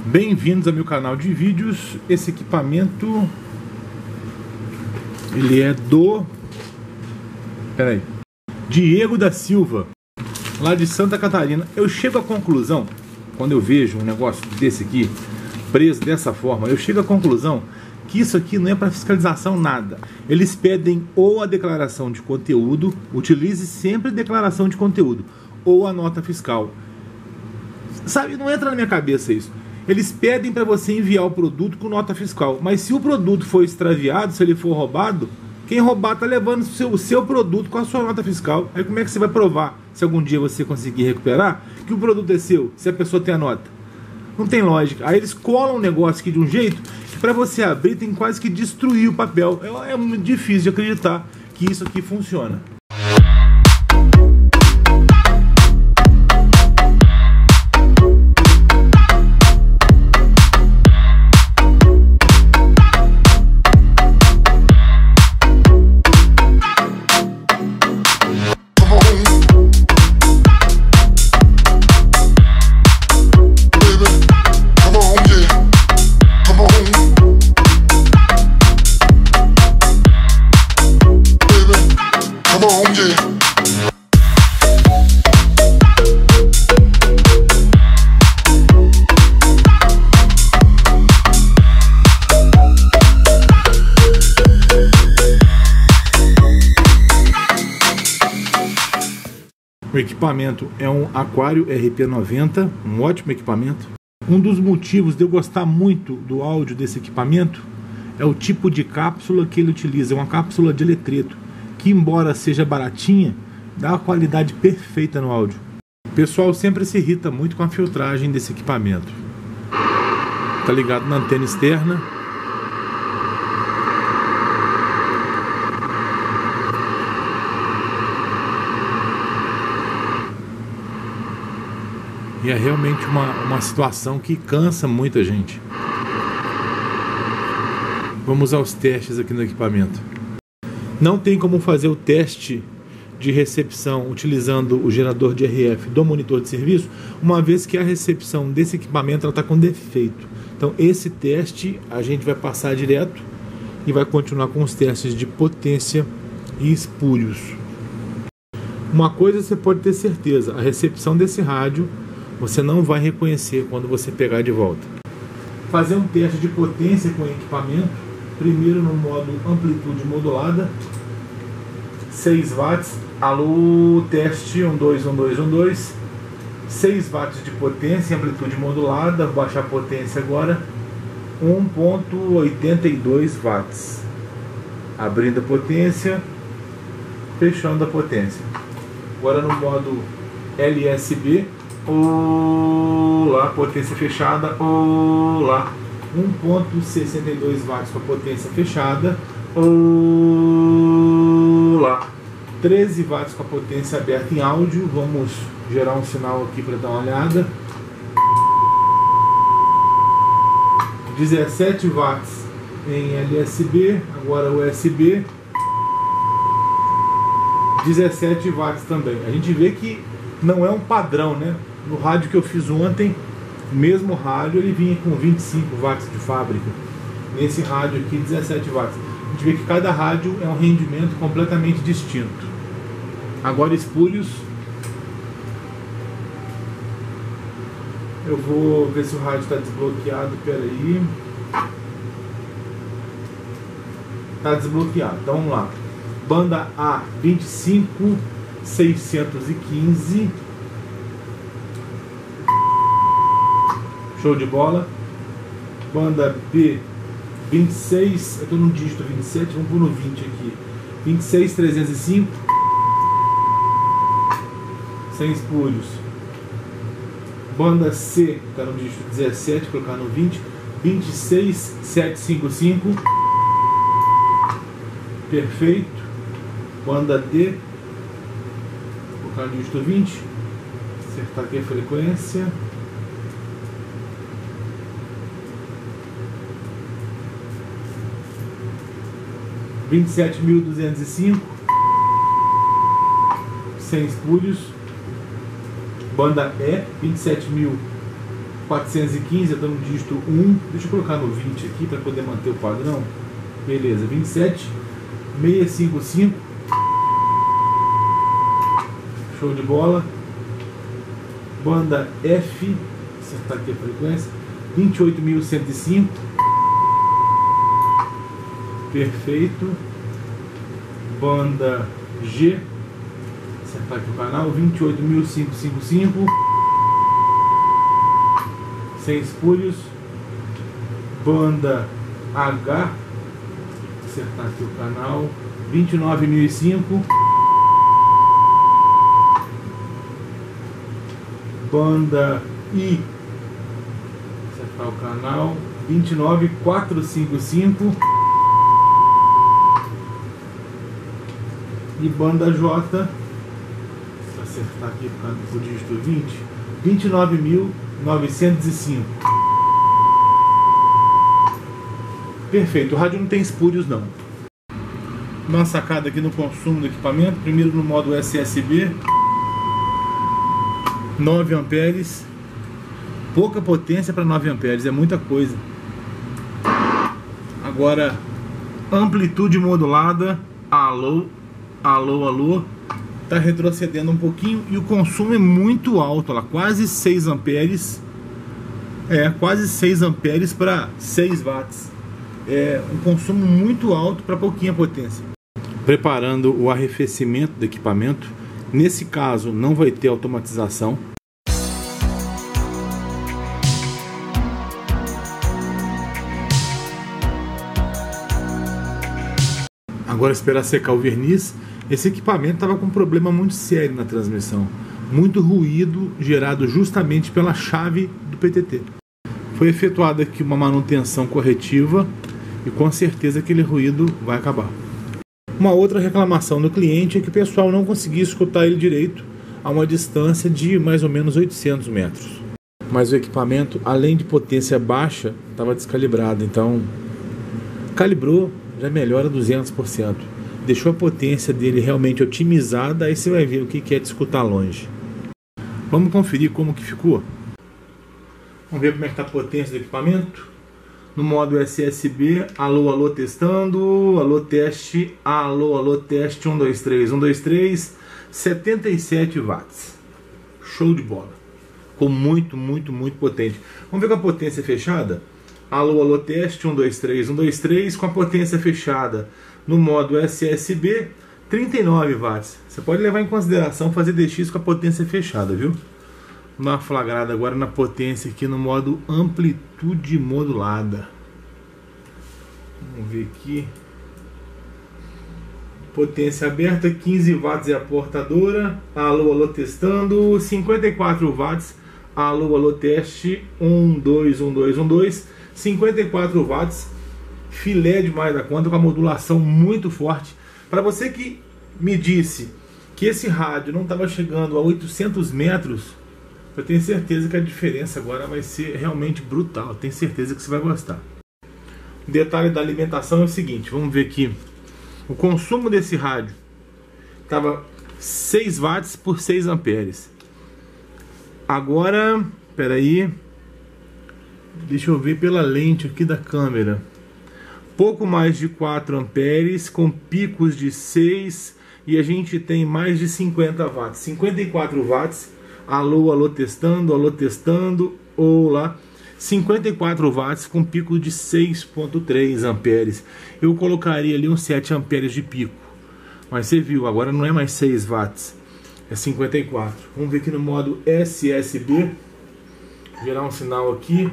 Bem-vindos ao meu canal de vídeos. Esse equipamento ele é do Diego da Silva, lá de Santa Catarina. Eu chego à conclusão, quando eu vejo um negócio desse aqui preso dessa forma, eu chego à conclusão que isso aqui não é para fiscalização nada. Eles pedem ou a declaração de conteúdo, utilize sempre declaração de conteúdo, ou a nota fiscal. Sabe, não entra na minha cabeça isso. Eles pedem para você enviar o produto com nota fiscal, mas se o produto for extraviado, se ele for roubado, quem roubar está levando o seu produto com a sua nota fiscal. Aí como é que você vai provar, se algum dia você conseguir recuperar, que o produto é seu, se a pessoa tem a nota? Não tem lógica. Aí eles colam um negócio aqui de um jeito que para você abrir tem quase que destruir o papel. É muito difícil de acreditar que isso aqui funciona. O equipamento é um Aquário RP90, um ótimo equipamento. Um dos motivos de eu gostar muito do áudio desse equipamento é o tipo de cápsula que ele utiliza. É uma cápsula de eletreto, que embora seja baratinha, dá uma qualidade perfeita no áudio. O pessoal sempre se irrita muito com a filtragem desse equipamento. Tá ligado na antena externa. E é realmente uma situação que cansa muita gente. Vamos aos testes aqui no equipamento. Não tem como fazer o teste de recepção utilizando o gerador de RF do monitor de serviço, uma vez que a recepção desse equipamento está com defeito. Então esse teste a gente vai passar direto e vai continuar com os testes de potência e espúrios. Uma coisa você pode ter certeza, a recepção desse rádio você não vai reconhecer quando você pegar de volta. Fazer um teste de potência com o equipamento, primeiro no modo amplitude modulada, 6 watts, alô, teste, 1, 2, 1, 2, 1, 2, 6 watts de potência, amplitude modulada, vou baixar a potência agora, 1.82 watts, abrindo a potência, fechando a potência. Agora no modo LSB, olá, potência fechada, olá, 1.62 watts com a potência fechada, olá, 13 watts com a potência aberta em áudio. Vamos gerar um sinal aqui para dar uma olhada. 17 watts em LSB, agora USB, 17 watts também. A gente vê que não é um padrão, né? No rádio que eu fiz ontem, o mesmo rádio, ele vinha com 25 watts de fábrica. Nesse rádio aqui, 17 watts. A gente vê que cada rádio é um rendimento completamente distinto. Agora espúrios. Eu vou ver se o rádio está desbloqueado. Peraí. Está desbloqueado. Então vamos lá. Banda A, 25.615. Show de bola. Banda B, 26, eu estou no dígito 27, vamos pôr no 20 aqui. 26.305, sem espúrios. Banda C, está no dígito 17, vou colocar no 20. 26.755, perfeito. Banda D, vou colocar no dígito 20, acertar aqui a frequência. 27.205, sem espúrios. Banda E, 415, eu estou no dígito 1. Deixa eu colocar no 20 aqui para poder manter o padrão. Beleza, 27 655. Show de bola. Banda F, acertar aqui a frequência, 28.105. Perfeito. Banda G, acertar aqui o canal, 28.555. Sem espúrios. Banda H, acertar aqui o canal, 29.005. Banda I, acertar o canal, 29.455. E banda J, acertar aqui o dígito 20, 29.905. Perfeito, o rádio não tem espúrios não. Dá uma sacada aqui no consumo do equipamento. Primeiro no modo SSB, 9 amperes. Pouca potência para 9 amperes, é muita coisa. Agora, amplitude modulada, alô, alô, alô, tá retrocedendo um pouquinho e o consumo é muito alto, lá, quase 6 amperes. Quase 6 amperes para 6 watts. É um consumo muito alto para pouquinha potência. Preparando o arrefecimento do equipamento. Nesse caso não vai ter automatização. Agora esperar secar o verniz. Esse equipamento estava com um problema muito sério na transmissão. Muito ruído gerado justamente pela chave do PTT. Foi efetuada aqui uma manutenção corretiva e com certeza aquele ruído vai acabar. Uma outra reclamação do cliente é que o pessoal não conseguia escutar ele direito a uma distância de mais ou menos 800 metros. Mas o equipamento, além de potência baixa, estava descalibrado, então calibrou, já melhora 200%. Deixou a potência dele realmente otimizada, aí você vai ver o que é de escutar longe. Vamos conferir como que ficou? Vamos ver como é que está a potência do equipamento. No modo SSB, alô, alô, testando, alô, teste, 1, 2, 3, 1, 2, 3, 77 watts. Show de bola. Ficou muito, muito, muito potente. Vamos ver com a potência fechada? Alô, alô, teste, 1, 2, 3, 1, 2, 3, com a potência fechada. No modo SSB, 39 watts. Você pode levar em consideração fazer DX com a potência fechada, viu? Vou dar uma flagrada agora na potência aqui no modo amplitude modulada. Vamos ver aqui. Potência aberta, 15 watts é a portadora. Alô, alô, testando. 54 watts. Alô, alô, teste. 1, 2, 1, 2, 1, 2. 54 watts. Filé demais da conta, com a modulação muito forte. Para você que me disse que esse rádio não estava chegando a 800 metros, eu tenho certeza que a diferença agora vai ser realmente brutal. Tenho certeza que você vai gostar. O detalhe da alimentação é o seguinte. Vamos ver aqui. O consumo desse rádio estava 6 watts por 6 amperes. Agora, espera aí. Deixa eu ver pela lente aqui da câmera. Pouco mais de 4 amperes com picos de 6 e a gente tem mais de 50 watts. 54 watts. Alô, alô, testando, olá. 54 watts com pico de 6.3 amperes. Eu colocaria ali uns 7 amperes de pico. Mas você viu, agora não é mais 6 watts, é 54. Vamos ver aqui no modo SSB. Gerar um sinal aqui.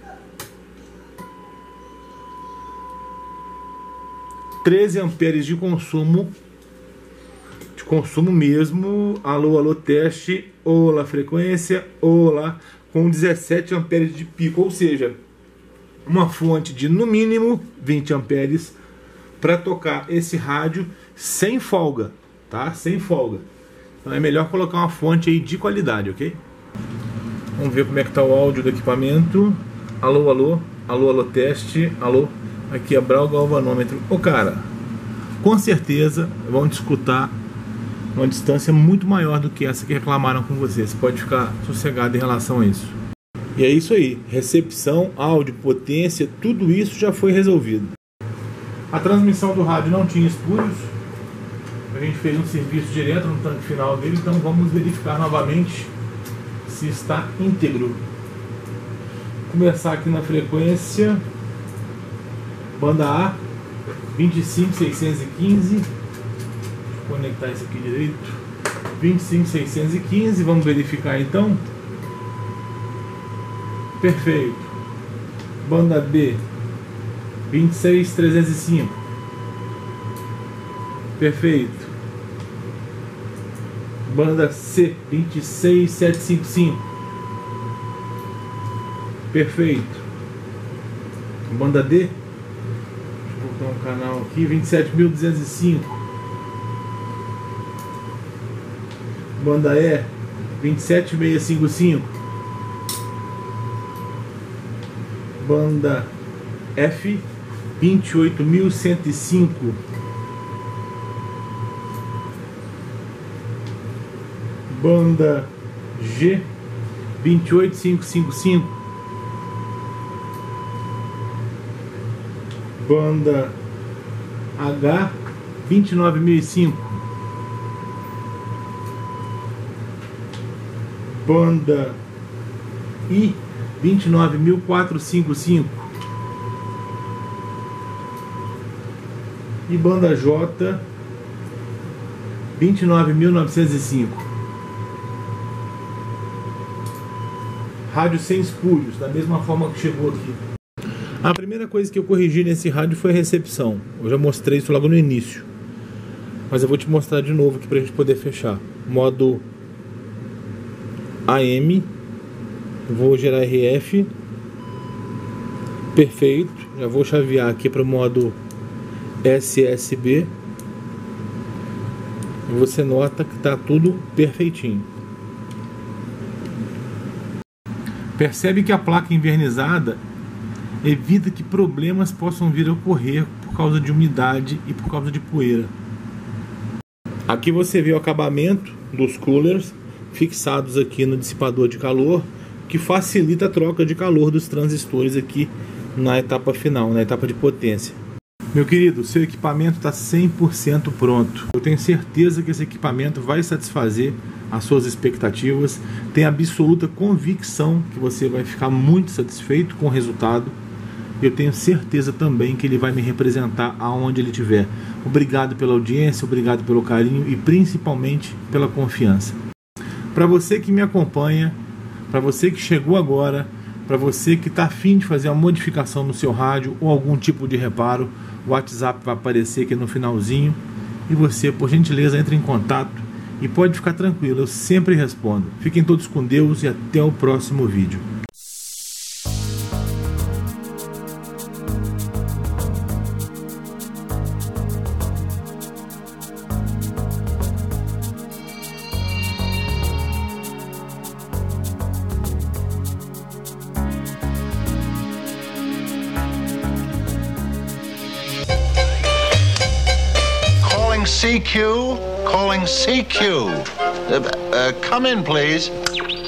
$13 amperes de consumo. Consumo mesmo. Alô, alô, teste, olá, frequência, olá, com 17 amperes de pico, ou seja, uma fonte de no mínimo 20 amperes para tocar esse rádio sem folga, tá? Sem folga. Então é melhor colocar uma fonte aí de qualidade, ok? Vamos ver como é que tá o áudio do equipamento. Alô, alô, alô, alô, teste, alô. Aqui é Brau Galvanômetro. Ô cara, com certeza vão te escutar uma distância muito maior do que essa que reclamaram com você. Você pode ficar sossegado em relação a isso. E é isso aí, recepção, áudio, potência, tudo isso já foi resolvido. A transmissão do rádio não tinha espúrios, a gente fez um serviço direto no tanque final dele, então vamos verificar novamente se está íntegro. Começar aqui na frequência, banda A, 25615, deixa eu conectar isso aqui direito, 25615, vamos verificar então. Perfeito. Banda B, 26305. Perfeito. Banda C, 26755. Perfeito. Banda D, deixa eu botar um canal aqui, 27205. Banda E, 27655. Banda F, 28105. Banda G, 28555. Banda H, 29005. Banda I, 29455. E banda J, 29905. Rádio sem espúrios, da mesma forma que chegou aqui. A primeira coisa que eu corrigi nesse rádio foi a recepção. Eu já mostrei isso logo no início, mas eu vou te mostrar de novo aqui pra gente poder fechar. Modo AM, vou gerar RF, perfeito. Já vou chavear aqui para o modo SSB e você nota que está tudo perfeitinho. Percebe que a placa invernizada evita que problemas possam vir a ocorrer por causa de umidade e por causa de poeira. Aqui você vê o acabamento dos coolers fixados aqui no dissipador de calor, que facilita a troca de calor dos transistores aqui na etapa final, na etapa de potência. Meu querido, seu equipamento está 100% pronto. Eu tenho certeza que esse equipamento vai satisfazer as suas expectativas. Tenho absoluta convicção que você vai ficar muito satisfeito com o resultado. Eu tenho certeza também que ele vai me representar aonde ele estiver. Obrigado pela audiência, obrigado pelo carinho e principalmente pela confiança. Para você que me acompanha, para você que chegou agora, para você que está afim de fazer uma modificação no seu rádio ou algum tipo de reparo, o WhatsApp vai aparecer aqui no finalzinho e você, por gentileza, entre em contato e pode ficar tranquilo, eu sempre respondo. Fiquem todos com Deus e até o próximo vídeo. CQ, calling CQ. Come in, please.